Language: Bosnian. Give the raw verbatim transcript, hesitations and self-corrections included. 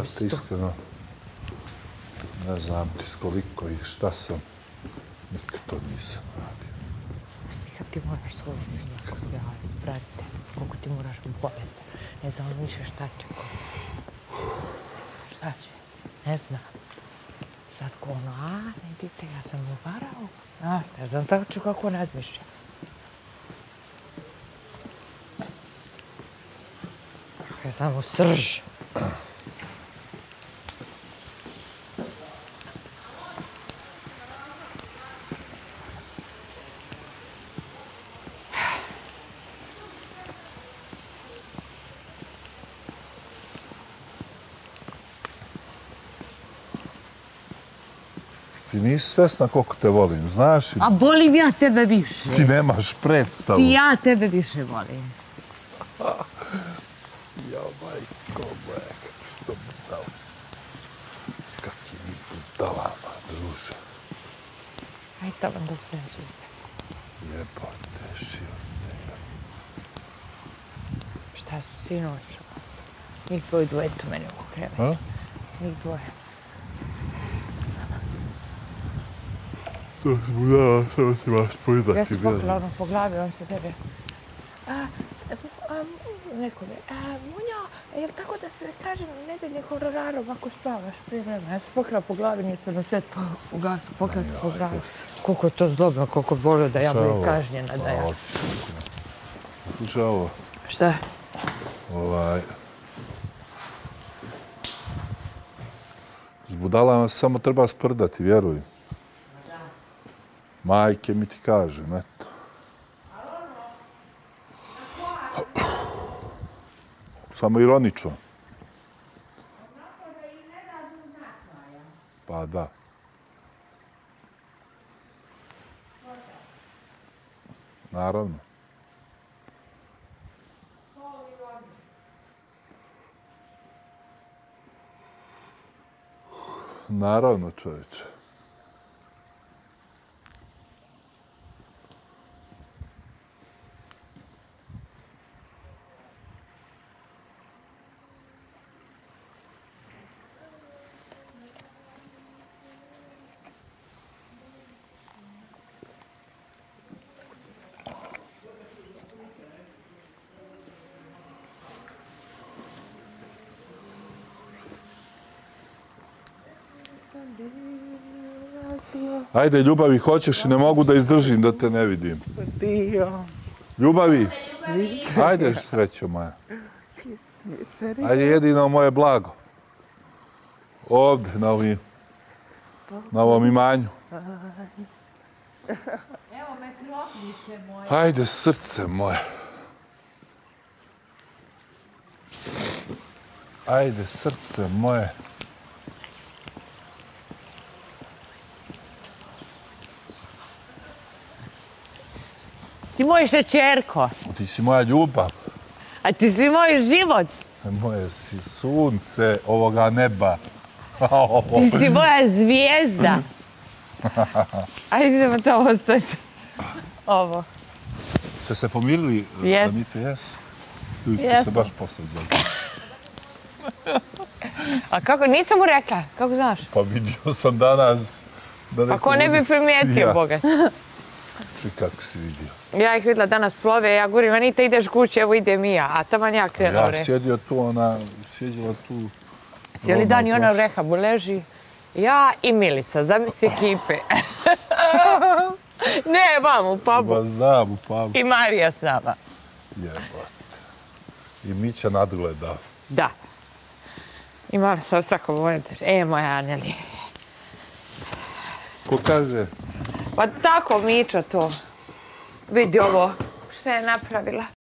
Brate, iskreno, ne znam ti s koliko i šta sam. Nikad to nisam radio. Kad ti moraš svoju sinu objaviti, brate, koliko ti moraš mu povesti. Ne znam više šta će ko. Šta će? Ne znam. Sad ko ono, a, ne dite, ja sam mu varao. Znaš, ne znam tačno kako razmišlja. Ja sam mu srž. Ti nisi svesna koliko te volim, znaš? A volim ja tebe više. Ti nemaš predstavu. Ti ja tebe više volim. Ja, majko moja, kako si to budala. S kakvi mi budalama, druže. Aj tamo da pređu. Jebote, šilne. Šta su sinoć? Njih dvoje dvoje tu meni oko kreveta. Njih dvoje. To si budala, samo ti vas pojedati. Ja sam pokla ono po glavi, on se tebe. A, a, neko me, a, Munjo, je li tako da se kaže nedeljni honorarom ako spavaš prije vremena? Ja sam pokla po glavi, nisam na svet u gasu, pokla se po glavi. Koliko je to zlobno, koliko bi volio da ja budem kažnjena, da ja... Slušaj ovo. Šta? Ovaj... S budalama samo treba sprdati, vjeruj. Majke mi ti kažem, eto. Samo ironično. Pa da. Naravno. Naravno, čovječe. Ajde, Ljubavi, hoćeš i ne mogu da izdržim da te ne vidim. Ljubavi, ajde, srećo moja. Ajde, jedino moje blago. Ovdje, na ovim, na ovom imanju. Evo me klopnice moje. Ajde, srce moje. Ajde, srce moje. Ti moj šećerko. Ti si moja ljubav. A ti si moj život. Moje si sunce ovoga neba. Ti si moja zvijezda. Ajde idemo to ostaviti. Ovo. Ste se pomirili? Jes. Anita, jes? Ili ste se baš posvađali? A kako? Nisam mu rekla. Kako znaš? Pa vidio sam danas... Pa ko ne bi primijetio, bogat. I kako si vidio? Ja ih vidjela danas plove, ja govorim, Anita, ideš kući, evo idem i ja. A taman ja krenula. Ja sjedio tu, ona sjeđila tu... Cijeli dan i ona u rehabu leži. Ja i Milica, zamisli ekipe. Ne, vam u pubu. Ba znam, u pubu. I Marija s nama. Jebote. I Mića nadgleda. Da. I moram sad tako vojeti. E, moja Aneli. Ko kaže? Pa tako Mića to. Vidi ovo. Šta je napravila?